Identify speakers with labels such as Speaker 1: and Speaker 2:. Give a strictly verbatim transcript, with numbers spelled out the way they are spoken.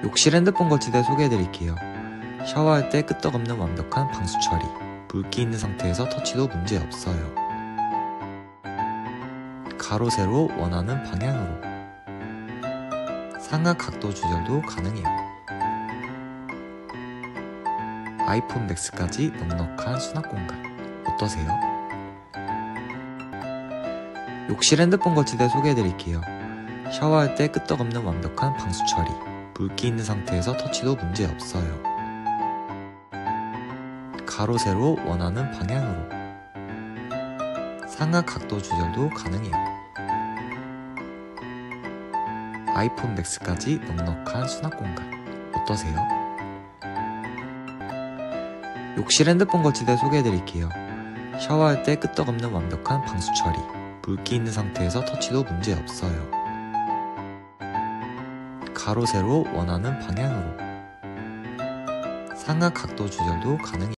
Speaker 1: 욕실 핸드폰 거치대 소개해드릴게요. 샤워할 때 끄떡없는 완벽한 방수 처리, 물기 있는 상태에서 터치도 문제없어요. 가로 세로 원하는 방향으로, 상하 각도 조절도 가능해요. 아이폰 맥스까지 넉넉한 수납 공간 어떠세요? 욕실 핸드폰 거치대 소개해드릴게요. 샤워할 때 끄떡없는 완벽한 방수 처리, 물기 있는 상태에서 터치도 문제없어요. 가로 세로 원하는 방향으로, 상하 각도 조절도 가능해요. 아이폰 맥스까지 넉넉한 수납 공간 어떠세요? 욕실 핸드폰 거치대 소개해드릴게요. 샤워할 때 끄떡없는 완벽한 방수 처리, 물기 있는 상태에서 터치도 문제없어요. 가로 세로 원하는 방향으로, 상하 각도 조절도 가능해요.